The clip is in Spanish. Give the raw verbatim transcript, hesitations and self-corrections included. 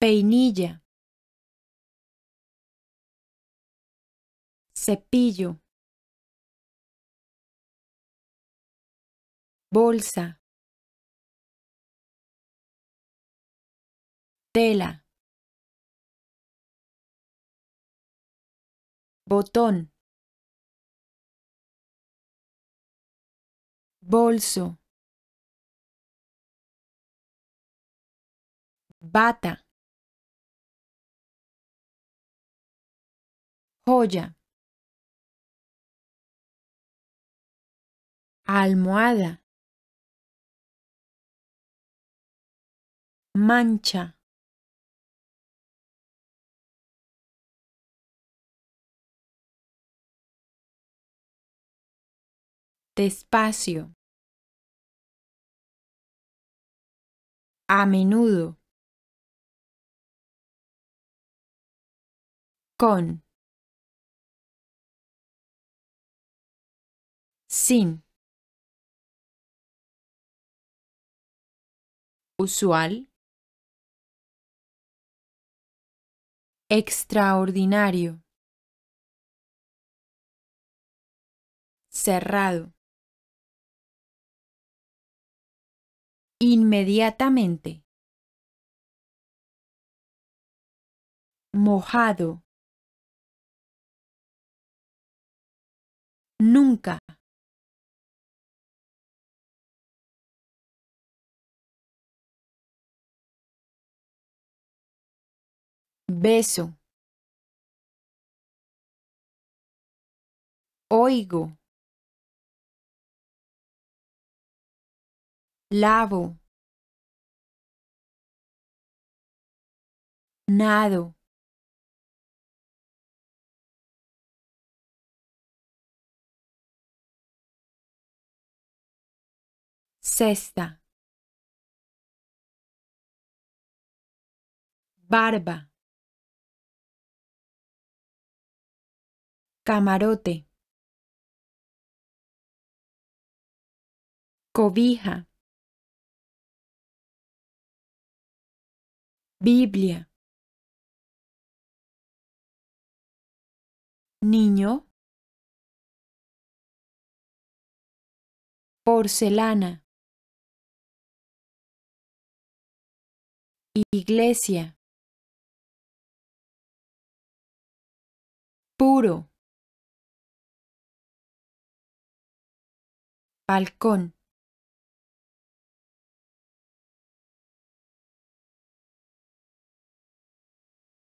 peinilla, cepillo, bolsa, tela, botón, bolso, bata, joya, almohada, mancha, despacio, a menudo, con, sin, usual, extraordinario, cerrado, inmediatamente, mojado, nunca, beso, oigo, lavo, nado, cesta, barba, camarote, cobija, Biblia, niño, porcelana, iglesia, puro, balcón,